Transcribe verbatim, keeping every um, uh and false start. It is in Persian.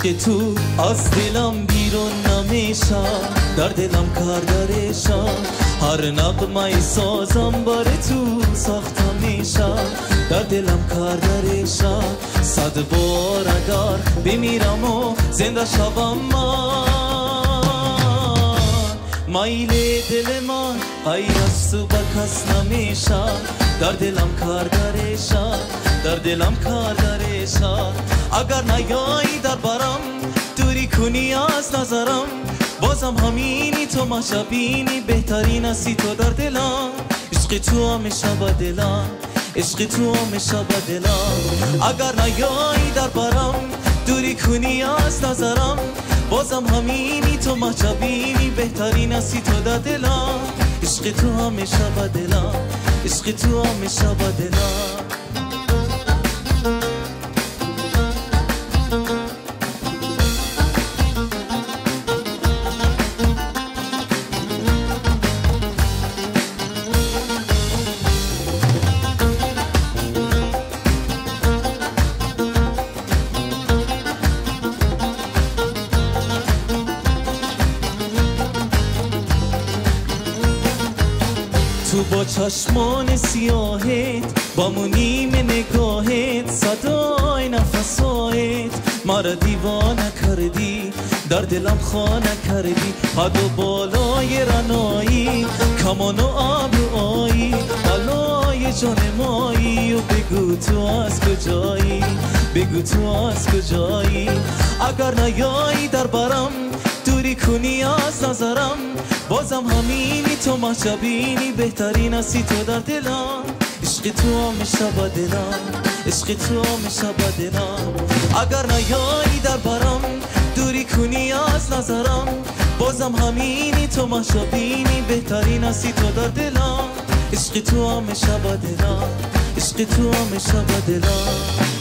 عشق تو از دلم بیرون نمیشه، در دلم کار دارشه، هر نغمه سازم بار تو ساخته میشه، در دلم کار دارشه، صد بار اگر بمیرم و زنده شوم من، میل دل من غیر از تو به کس نمیشه، در دلم کار دارشه، در دلم کار دارشه، اگر نیایی در برم دوری کنی از نظرم، بازم همینی تو مشابینی، بهترین هستی تو در دلم، عشق تو همیشه با دلم، عشق تو همیشه با دلم، اگر نیایی در برم دوری کنی از نظرم، بازم همینی تو مشابینی، بهترین هستی تو در دلم، عشق تو همیشه با دلم، عشق تو همیشه با دلم. تو با چشمان سیاهت با منیم نگاهت، صدای نفسایت مرا دیوانه کردی، در دلم خانه کردی، حد و بالای رنایی، کمان و ابروایی، علای جان مایی، و بگو تو از کجایی، بگو تو از کجایی، اگر نیایی در برم دوری کنی از نظرم، بازم همینی تو مشابینی، بهترین هستی تو در دلم، عشق تو همیشه با دلم، عشق تو همیشه با دلم، اگر نیایی در برم دوری کنی از نظرم، بازم همینی تو مشابینی، بهترین هستی تو در دلم، عشق تو همیشه با دلم، عشق تو همیشه با دلم.